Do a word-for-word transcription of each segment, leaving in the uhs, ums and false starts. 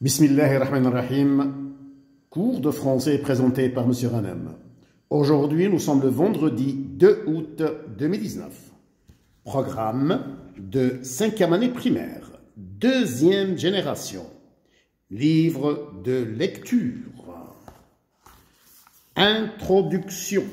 Bismillahirrahmanirrahim. Cours de français présenté par Monsieur Ghanem. Aujourd'hui, nous sommes le vendredi deux août deux mille dix-neuf. Programme de cinquième année primaire, deuxième génération. Livre de lecture. Introduction.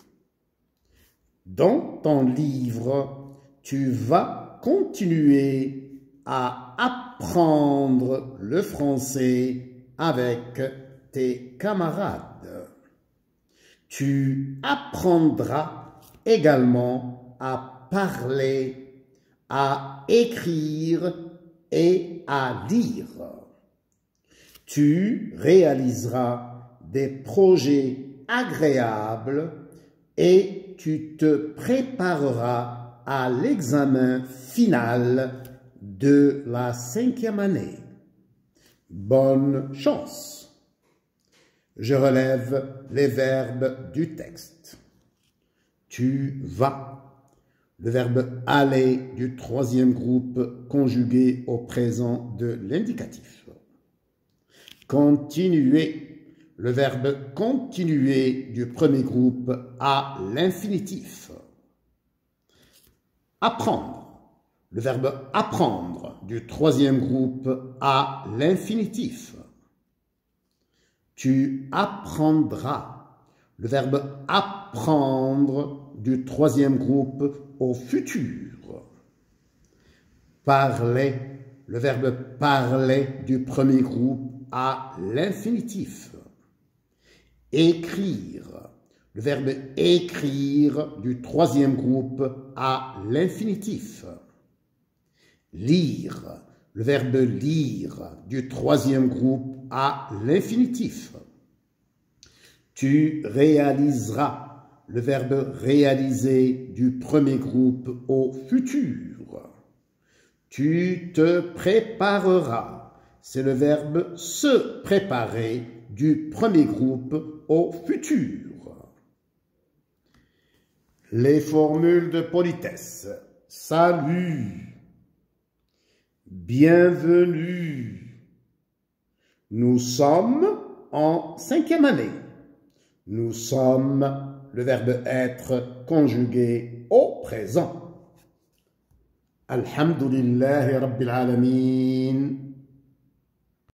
Dans ton livre, tu vas continuer à apprendre le français avec tes camarades. Tu apprendras également à parler, à écrire et à lire. Tu réaliseras des projets agréables et tu te prépareras à l'examen final de la cinquième année. Bonne chance. Je relève les verbes du texte. Tu vas. Le verbe aller du troisième groupe conjugué au présent de l'indicatif. Continuer. Le verbe continuer du premier groupe à l'infinitif. Apprendre. Le verbe apprendre du troisième groupe à l'infinitif. Tu apprendras. Le verbe apprendre du troisième groupe au futur. Parler. Le verbe parler du premier groupe à l'infinitif. Écrire. Le verbe écrire du troisième groupe à l'infinitif. Lire, le verbe lire du troisième groupe à l'infinitif. Tu réaliseras, le verbe réaliser du premier groupe au futur. Tu te prépareras, c'est le verbe se préparer du premier groupe au futur. Les formules de politesse. Salut. Bienvenue. Nous sommes en cinquième année. Nous sommes, le verbe être conjugué au présent. Alhamdulillahi Rabbil Alamin.